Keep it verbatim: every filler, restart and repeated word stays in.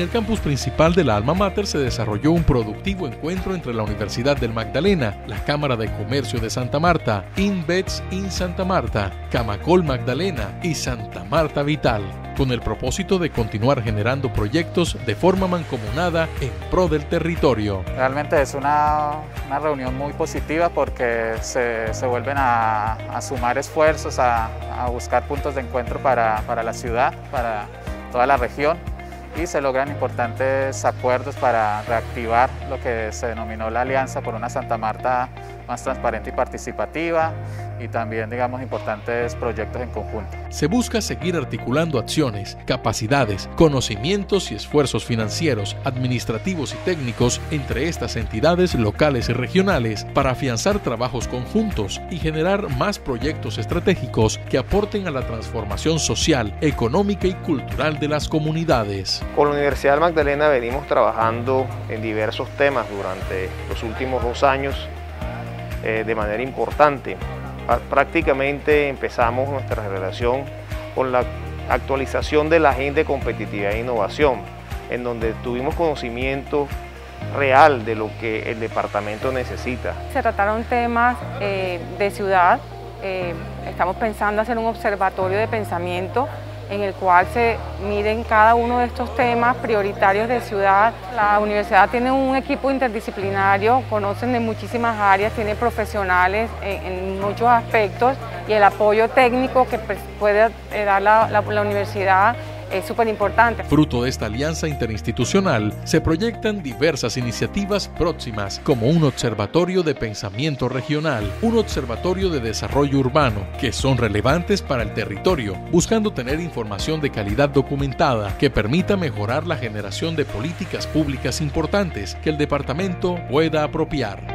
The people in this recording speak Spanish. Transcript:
el campus principal de la Alma Mater se desarrolló un productivo encuentro entre la Universidad del Magdalena, la Cámara de Comercio de Santa Marta, InVets in Santa Marta, Camacol Magdalena y Santa Marta Vital, con el propósito de continuar generando proyectos de forma mancomunada en pro del territorio. Realmente es una, una reunión muy positiva porque se, se vuelven a, a sumar esfuerzos, a, a buscar puntos de encuentro para, para la ciudad, para toda la región, y se logran importantes acuerdos para reactivar lo que se denominó la Alianza por una Santa Marta más transparente y participativa, y también, digamos, importantes proyectos en conjunto. Se busca seguir articulando acciones, capacidades, conocimientos y esfuerzos financieros, administrativos y técnicos entre estas entidades locales y regionales para afianzar trabajos conjuntos y generar más proyectos estratégicos que aporten a la transformación social, económica y cultural de las comunidades. Con la Universidad del Magdalena venimos trabajando en diversos temas durante los últimos dos años eh, de manera importante. Prácticamente empezamos nuestra relación con la actualización de la Agenda de Competitividad e Innovación, en donde tuvimos conocimiento real de lo que el departamento necesita. Se trataron temas eh, de ciudad, eh, estamos pensando hacer un observatorio de pensamiento en el cual se miden cada uno de estos temas prioritarios de ciudad. La universidad tiene un equipo interdisciplinario, conocen de muchísimas áreas, tiene profesionales en, en muchos aspectos, y el apoyo técnico que puede dar la, la, la universidad es súper importante. Fruto de esta alianza interinstitucional, se proyectan diversas iniciativas próximas, como un observatorio de pensamiento regional, un observatorio de desarrollo urbano, que son relevantes para el territorio, buscando tener información de calidad documentada que permita mejorar la generación de políticas públicas importantes que el departamento pueda apropiar.